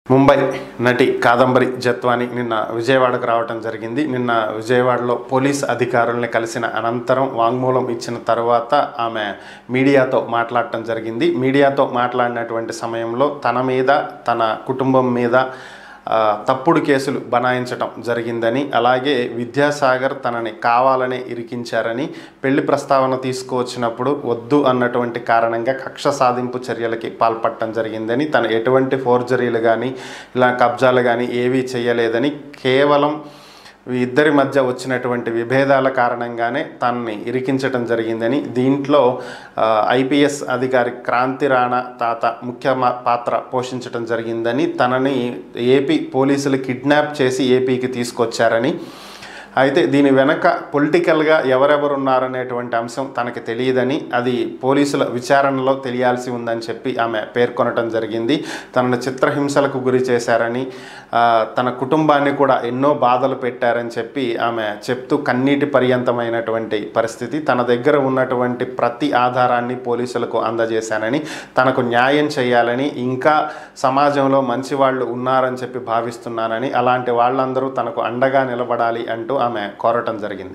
ముంబై నటి కాదంబరి జత్వాని నిన్న విజయవాడకు రావడం జరిగింది. నిన్న విజయవాడలో పోలీస్ అధికారుల్ని కలిసిన అనంతరం వాంగ్మూలం ఇచ్చిన తర్వాత ఆమె మీడియాతో మాట్లాడటం జరిగింది. మీడియాతో మాట్లాడినటువంటి సమయంలో తన మీద, తన కుటుంబం మీద తప్పుడు కేసులు బనాయించటం జరిగిందని, అలాగే విద్యాసాగర్ తనని కావాలనే ఇరికించారని, పెళ్లి ప్రస్తావన తీసుకువచ్చినప్పుడు వద్దు అన్నటువంటి కారణంగా కక్ష సాధింపు చర్యలకి పాల్పడటం జరిగిందని, తను ఎటువంటి ఫోర్జరీలు కానీ ఇలా కబ్జాలు కానీ ఏవీ చేయలేదని, కేవలం ఇద్దరి మధ్య వచ్చినటువంటి విభేదాల కారణంగానే తనని ఇరికించటం జరిగిందని, దీంట్లో ఐపీఎస్ అధికారి క్రాంతి రాణా తాత ముఖ్య పాత్ర పోషించటం జరిగిందని, తనని ఏపీ పోలీసులు కిడ్నాప్ చేసి ఏపీకి తీసుకొచ్చారని, అయితే దీని వెనక పొలిటికల్గా ఎవరెవరు ఉన్నారనేటువంటి అంశం తనకి తెలియదని, అది పోలీసుల విచారణలో తెలియాల్సి ఉందని చెప్పి ఆమె పేర్కొనటం జరిగింది. తనను చిత్రహింసలకు గురి చేశారని, తన కుటుంబాన్ని కూడా ఎన్నో బాధలు పెట్టారని చెప్పి ఆమె చెప్తూ కన్నీటి పర్యంతమైనటువంటి పరిస్థితి. తన దగ్గర ఉన్నటువంటి ప్రతి ఆధారాన్ని పోలీసులకు అందజేశానని, తనకు న్యాయం చేయాలని, ఇంకా సమాజంలో మంచి వాళ్ళు ఉన్నారని చెప్పి భావిస్తున్నానని, అలాంటి వాళ్ళందరూ తనకు అండగా నిలబడాలి అంటూ ఆమె కోరటం జరిగింది.